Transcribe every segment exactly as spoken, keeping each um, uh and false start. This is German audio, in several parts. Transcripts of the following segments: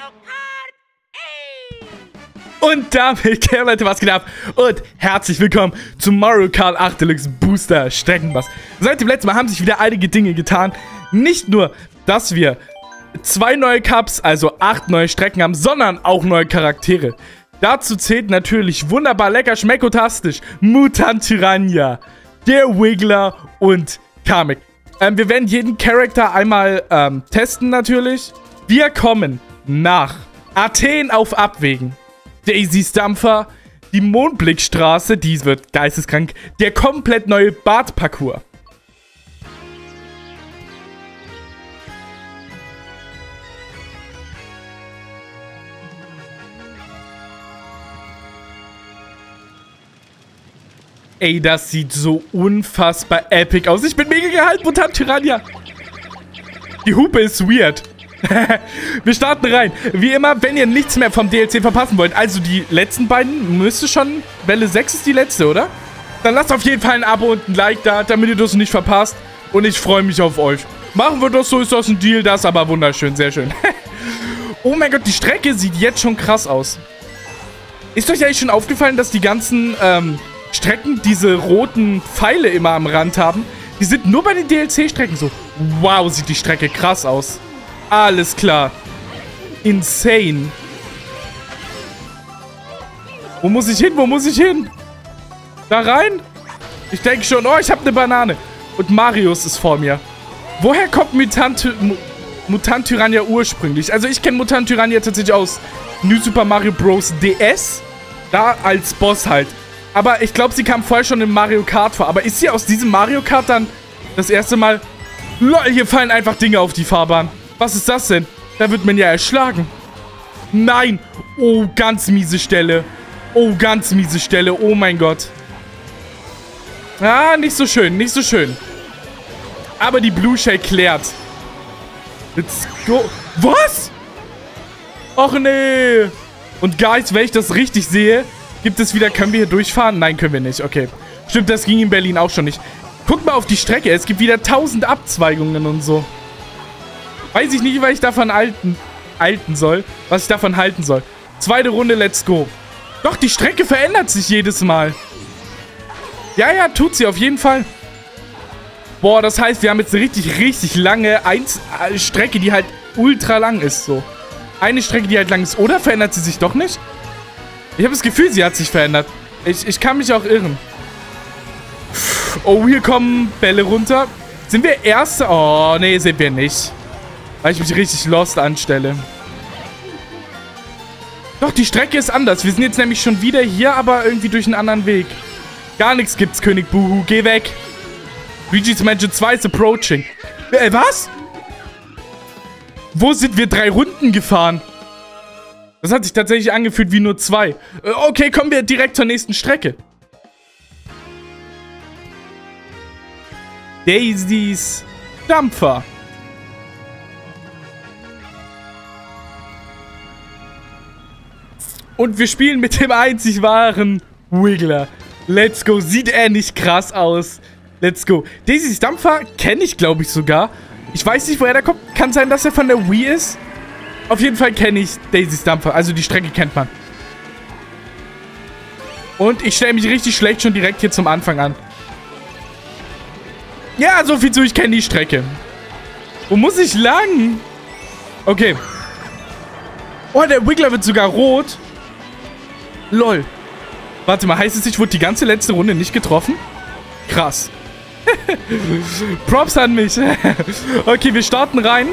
Und damit, ja, Leute, was geht ab? Und herzlich willkommen zum Mario Kart acht Deluxe Booster Streckenpass. Seit dem letzten Mal haben sich wieder einige Dinge getan. Nicht nur, dass wir zwei neue Cups, also acht neue Strecken haben, sondern auch neue Charaktere. Dazu zählt natürlich wunderbar lecker, schmeckotastisch Mutant Tyrannia, der Wiggler und Kamek. Ähm, wir werden jeden Charakter einmal ähm, testen natürlich. Wir kommen nach Athen auf Abwägen. Daisys Dampfer, die Mondblickstraße, die wird geisteskrank, der komplett neue Bad-Parcours. Ey, das sieht so unfassbar epic aus. Ich bin mega gehypt, Mutant Tyrannia. Die Hupe ist weird. Wir starten rein. Wie immer, wenn ihr nichts mehr vom D L C verpassen wollt, also die letzten beiden, müsste schon, Welle sechs ist die letzte, oder? Dann lasst auf jeden Fall ein Abo und ein Like da, damit ihr das nicht verpasst. Und ich freue mich auf euch. Machen wir das so, ist das ein Deal, das ist aber wunderschön, sehr schön. Oh mein Gott, die Strecke sieht jetzt schon krass aus. Ist euch eigentlich schon aufgefallen, dass die ganzen ähm, Strecken diese roten Pfeile immer am Rand haben? Die sind nur bei den D L C-Strecken so. Wow, sieht die Strecke krass aus. Alles klar. Insane. Wo muss ich hin? Wo muss ich hin? Da rein? Ich denke schon. Oh, ich habe eine Banane. Und Marius ist vor mir. Woher kommt Mutant, Mutant Tyrannia ursprünglich? Also ich kenne Mutant Tyrannia tatsächlich aus New Super Mario Bros. D S. Da als Boss halt. Aber ich glaube, sie kam vorher schon in Mario Kart vor. Aber ist sie aus diesem Mario Kart dann das erste Mal... Lol, hier fallen einfach Dinge auf die Fahrbahn. Was ist das denn? Da wird man ja erschlagen. Nein. Oh, ganz miese Stelle. Oh, ganz miese Stelle. Oh mein Gott. Ah, nicht so schön. Nicht so schön. Aber die Blue Shell klärt. Let's go. Was? Och, nee. Und Guys, wenn ich das richtig sehe, gibt es wieder... Können wir hier durchfahren? Nein, können wir nicht. Okay. Stimmt, das ging in Berlin auch schon nicht. Guck mal auf die Strecke. Es gibt wieder tausend Abzweigungen und so. Weiß ich nicht, was ich davon halten, halten soll. Was ich davon halten soll. Zweite Runde, let's go. Doch, die Strecke verändert sich jedes Mal. Ja, ja, tut sie auf jeden Fall. Boah, das heißt, wir haben jetzt eine richtig, richtig lange Einz äh, Strecke, die halt ultra lang ist, so. Eine Strecke, die halt lang ist. Oder verändert sie sich doch nicht? Ich habe das Gefühl, sie hat sich verändert. Ich, ich kann mich auch irren. Oh, hier kommen Bälle runter. Sind wir Erste? Oh, nee, sind wir nicht. Weil ich mich richtig lost anstelle. Doch, die Strecke ist anders. Wir sind jetzt nämlich schon wieder hier, aber irgendwie durch einen anderen Weg. Gar nichts gibt's, König Buhu. Geh weg. Luigi's Mansion zwei ist approaching. Äh, was? Wo sind wir drei Runden gefahren? Das hat sich tatsächlich angefühlt wie nur zwei. Äh, okay, kommen wir direkt zur nächsten Strecke. Daisys Dampfer. Und wir spielen mit dem einzig wahren Wiggler. Let's go. Sieht er nicht krass aus? Let's go. Daisys Dampfer kenne ich, glaube ich, sogar. Ich weiß nicht, woher der kommt. Kann sein, dass er von der Wii ist. Auf jeden Fall kenne ich Daisys Dampfer. Also die Strecke kennt man. Und ich stelle mich richtig schlecht schon direkt hier zum Anfang an. Ja, so viel zu. Ich kenne die Strecke. Wo muss ich lang? Okay. Oh, der Wiggler wird sogar rot. Lol. Warte mal, heißt es, ich wurde die ganze letzte Runde nicht getroffen? Krass. Props an mich. Okay, wir starten rein.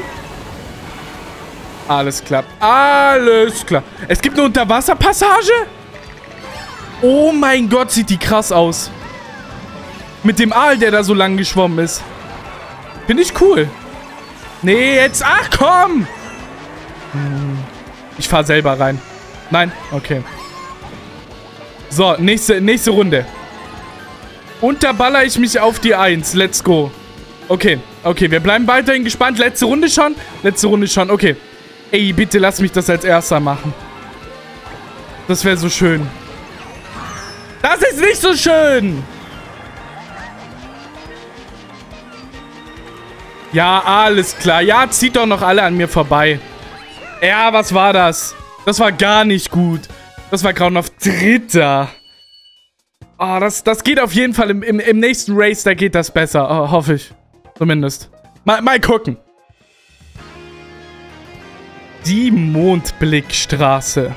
Alles klar. Alles klar. Es gibt eine Unterwasserpassage? Oh mein Gott, sieht die krass aus. Mit dem Aal, der da so lang geschwommen ist. Finde ich cool. Nee, jetzt... Ach, komm! Ich fahre selber rein. Nein? Okay. So, nächste, nächste Runde. Und da baller ich mich auf die eins. Let's go. Okay, okay, wir bleiben weiterhin gespannt. Letzte Runde schon? Letzte Runde schon, okay. Ey, bitte lass mich das als erster machen. Das wäre so schön. Das ist nicht so schön! Ja, alles klar. Ja, zieht doch noch alle an mir vorbei. Ja, was war das? Das war gar nicht gut. Das war grauenhaft. Dritter. Oh, das, das geht auf jeden Fall im, im, im nächsten Race, da geht das besser. Oh, hoffe ich. Zumindest. Mal, mal gucken. Die Mondblickstraße.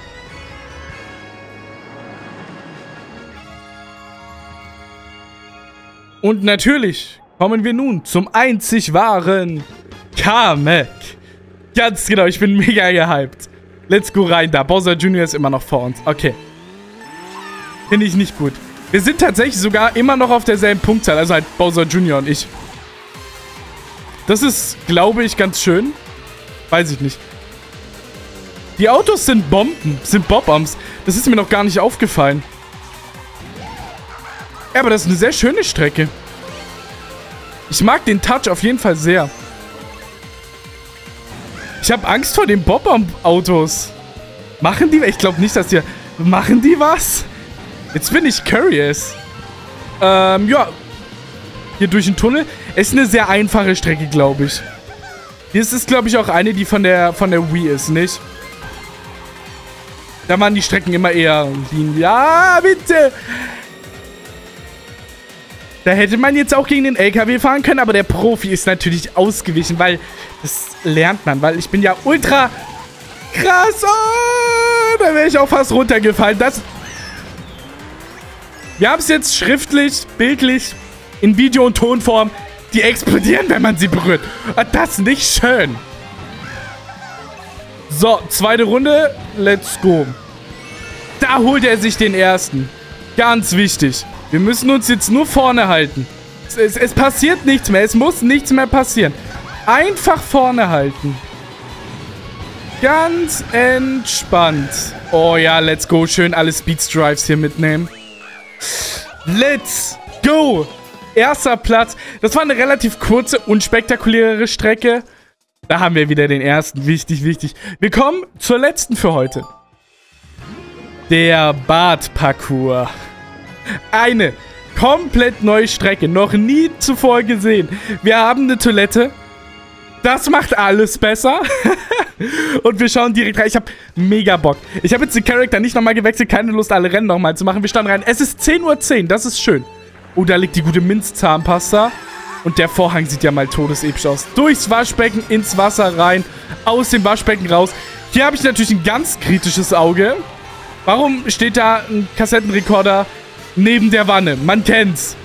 Und natürlich kommen wir nun zum einzig wahren Kamek. Ganz genau, ich bin mega gehypt. Let's go rein da. Bowser Junior ist immer noch vor uns. Okay. Finde ich nicht gut. Wir sind tatsächlich sogar immer noch auf derselben Punktzahl. Also halt Bowser Junior und ich. Das ist, glaube ich, ganz schön. Weiß ich nicht. Die Autos sind Bomben. Sind Bob-Oms. Das ist mir noch gar nicht aufgefallen. Ja, aber das ist eine sehr schöne Strecke. Ich mag den Touch auf jeden Fall sehr. Ich habe Angst vor den Bob-Omb-Autos. Machen die... Ich glaube nicht, dass die... Machen die was? Jetzt bin ich curious. Ähm, ja. Hier durch den Tunnel. Es ist eine sehr einfache Strecke, glaube ich. Hier ist es, glaube ich, auch eine, die von der, von der Wii ist, nicht? Da waren die Strecken immer eher linear. Ja, bitte! Da hätte man jetzt auch gegen den L K W fahren können, aber der Profi ist natürlich ausgewichen, weil das lernt man, weil ich bin ja ultra krass. Oh, da wäre ich auch fast runtergefallen. Das Wir haben es jetzt schriftlich, bildlich, in Video- und Tonform. Die explodieren, wenn man sie berührt. Das ist nicht schön. So, zweite Runde. Let's go. Da holt er sich den ersten. Ganz wichtig. Wir müssen uns jetzt nur vorne halten. Es, es, es passiert nichts mehr. Es muss nichts mehr passieren. Einfach vorne halten. Ganz entspannt. Oh ja, let's go. Schön alle Speed-Drives hier mitnehmen. Let's go. Erster Platz. Das war eine relativ kurze, unspektakulärere Strecke. Da haben wir wieder den ersten. Wichtig, wichtig. Wir kommen zur letzten für heute. Der Bad-Parcours. Eine komplett neue Strecke. Noch nie zuvor gesehen. Wir haben eine Toilette. Das macht alles besser. Und wir schauen direkt rein. Ich habe mega Bock. Ich habe jetzt den Charakter nicht nochmal gewechselt. Keine Lust, alle Rennen nochmal zu machen. Wir starten rein. Es ist zehn Uhr zehn. Das ist schön. Oh, da liegt die gute Minzzahnpasta. Und der Vorhang sieht ja mal todesepisch aus. Durchs Waschbecken, ins Wasser rein. Aus dem Waschbecken raus. Hier habe ich natürlich ein ganz kritisches Auge. Warum steht da ein Kassettenrekorder neben der Wanne? Man kennt's.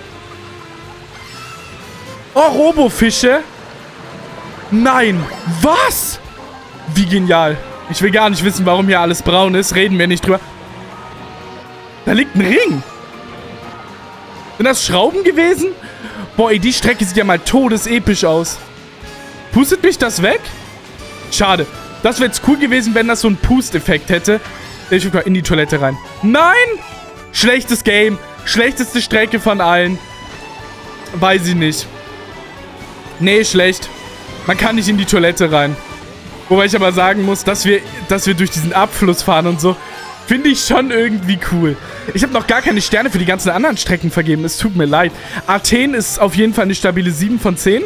Oh, Robofische. Nein. Was? Wie genial. Ich will gar nicht wissen, warum hier alles braun ist. Reden wir nicht drüber. Da liegt ein Ring. Sind das Schrauben gewesen? Boah, ey, die Strecke sieht ja mal todesepisch aus. Pustet mich das weg? Schade. Das wäre jetzt cool gewesen, wenn das so einen Pusteffekt hätte. Ich guck mal in die Toilette rein. Nein! Schlechtes Game. Schlechteste Strecke von allen. Weiß ich nicht. Nee, schlecht. Man kann nicht in die Toilette rein. Wobei ich aber sagen muss, dass wir, dass wir durch diesen Abfluss fahren und so, finde ich schon irgendwie cool. Ich habe noch gar keine Sterne für die ganzen anderen Strecken vergeben. Es tut mir leid. Athen ist auf jeden Fall eine stabile sieben von zehn.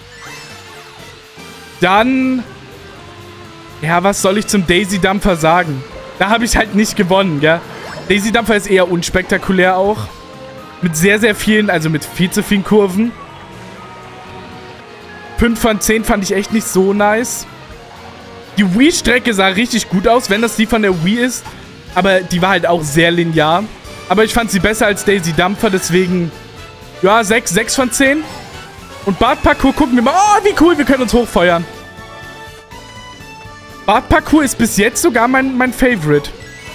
Dann... Ja, was soll ich zum Daisy-Dampfer sagen? Da habe ich halt nicht gewonnen, gell? Daisy-Dampfer ist eher unspektakulär auch. Mit sehr, sehr vielen, also mit viel zu vielen Kurven. fünf von zehn fand ich echt nicht so nice. Die Wii-Strecke sah richtig gut aus, wenn das die von der Wii ist. Aber die war halt auch sehr linear. Aber ich fand sie besser als Daisy-Dampfer, deswegen... Ja, sechs, sechs von zehn. Und Bad-Parcours gucken wir mal. Oh, wie cool, wir können uns hochfeuern. Bad-Parcours ist bis jetzt sogar mein, mein Favorite.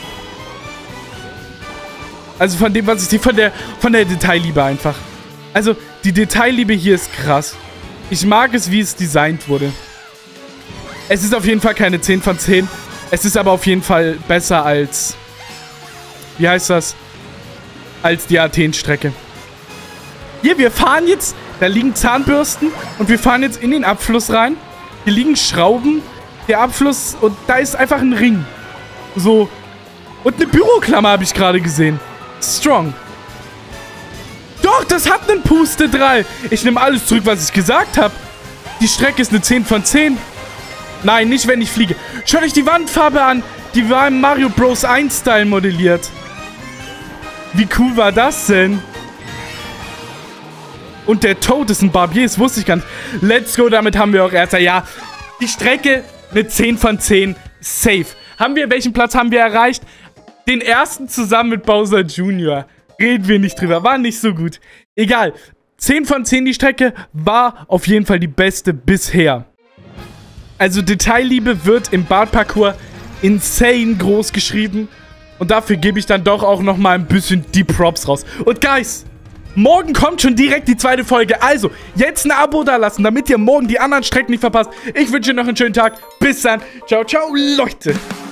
Also von dem, was ich sehe, von der, von der Detailliebe einfach. Also, die Detailliebe hier ist krass. Ich mag es, wie es designt wurde. Es ist auf jeden Fall keine zehn von zehn. Es ist aber auf jeden Fall besser als... Wie heißt das? Als die Athen-Strecke. Hier, wir fahren jetzt... Da liegen Zahnbürsten und wir fahren jetzt in den Abfluss rein. Hier liegen Schrauben... Der Abfluss und da ist einfach ein Ring. So. Und eine Büroklammer habe ich gerade gesehen. Strong. Doch, das hat einen Pustedrall. Ich nehme alles zurück, was ich gesagt habe. Die Strecke ist eine zehn von zehn. Nein, nicht wenn ich fliege. Schaut euch die Wandfarbe an. Die war im Mario Bros. eins Style modelliert. Wie cool war das denn? Und der Toad ist ein Barbier, das wusste ich gar nicht. Let's go, damit haben wir auch erster. Ja, die Strecke mit zehn von zehn. Safe. Haben wir, welchen Platz haben wir erreicht? Den ersten zusammen mit Bowser Junior Reden wir nicht drüber. War nicht so gut. Egal. zehn von zehn die Strecke war auf jeden Fall die beste bisher. Also Detailliebe wird im Bart-Parcours insane groß geschrieben. Und dafür gebe ich dann doch auch nochmal ein bisschen die Props raus. Und Guys, morgen kommt schon direkt die zweite Folge. Also, jetzt ein Abo da lassen, damit ihr morgen die anderen Strecken nicht verpasst. Ich wünsche euch noch einen schönen Tag. Bis dann. Ciao, ciao, Leute.